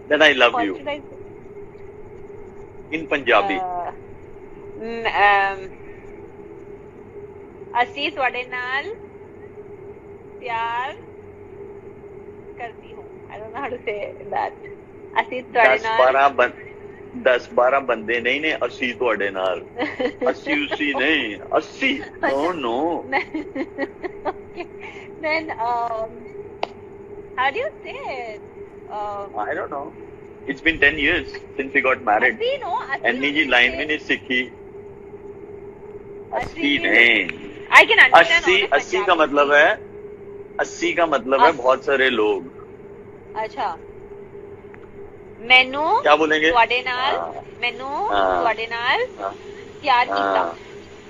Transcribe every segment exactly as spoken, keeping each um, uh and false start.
that I love What you should I say? in Punjabi. Uh, n- um, ਅਸੀਂ ਤੁਹਾਡੇ ਨਾਲ ਪਿਆਰ ਕਰਦੀ ਹੂੰ. I don't know how to say that. ਅਸੀਂ ਤੁਹਾਡੇ दस ਨਾਲ बारह बन दस बारह बंदे नहीं ने अस्सी ਤੁਹਾਡੇ ਨਾਲ अस्सी उसी नहीं अस्सी no no Okay. Then um, how do you say it? Um, I don't know. It's been ten years since we got married. ਅਸੀਂ no, ਅਸੀਂ ਇੰਨੀ ਜੀ only ਲਾਈਨ say- ਵੀ ਨਹੀਂ ਸਿੱਖੀ. अस्सी ਅਸੀਂ- नहीं I can understand अस्सी all the अस्सी का Punjabi मतलब है अस्सी का मतलब है अस्सी। बहुत सारे लोग. things. ਅੱਛਾ ਮੈਨੂੰ क्या बोलेंगे? ਤੁਹਾਡੇ ਨਾਲ हाँ, ਮੈਨੂੰ हाँ, ਤੁਹਾਡੇ ਨਾਲ हाँ, ਪਿਆਰ ਕੀਤਾ. हाँ.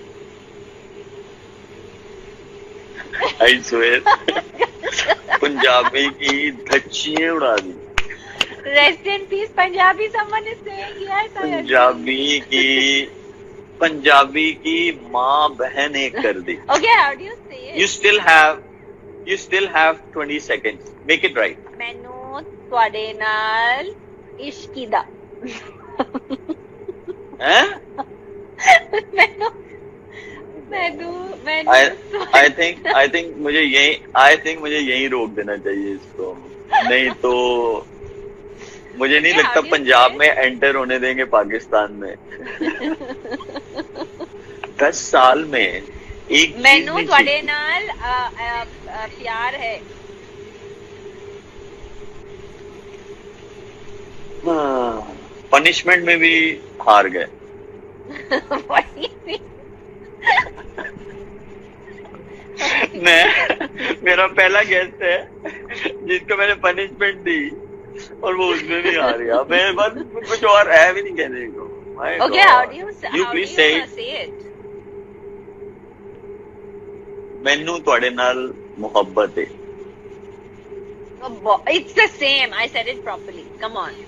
I swear पंजाबी की धच्चियां उड़ा दी. Rest in peace, Punjabi. Someone is saying yes. I agree. Punjabi की पंजाबी की माँ बहन एक कर दी. Okay, how do you say it? You still have you still have twenty seconds. Make it right. ਮੈਨੂੰ ਤੁਹਾਡੇ ਨਾਲ ਇਸ਼ਕੀ ਦਾ हैं? ਮੈਨੂੰ ਮੈਨੂੰ ਮੈਨੂੰ I I think I think मुझे यही I think मुझे यही रोक देना चाहिए इसको. नहीं तो मुझे नहीं Okay, लगता how do you Punjab say? में एंटर होने देंगे पाकिस्तान में. दस साल में एक चीज ਮੈਨੂੰ नहीं ਤੁਹਾਡੇ सीखी. ਨਾਲ ਅ, ਅ, ਅ, ਪਿਆਰ ਹੈ. पनिशमेंट में भी हार गए. What do you mean? मैं मेरा पहला गेस्ट है जिसको मैंने पनिशमेंट दी और वो उसमें भी हार गया. मेरे पास कुछ और है भी नहीं कहने को. My Okay, God. how do you say, You how do please you say uh, it. say it? ਮੈਨੂੰ ਤੁਹਾਡੇ ਨਾਲ ਮੁਹੱਬਤ ਹੈ. Oh, bo- It's the same. I said it properly. Come on.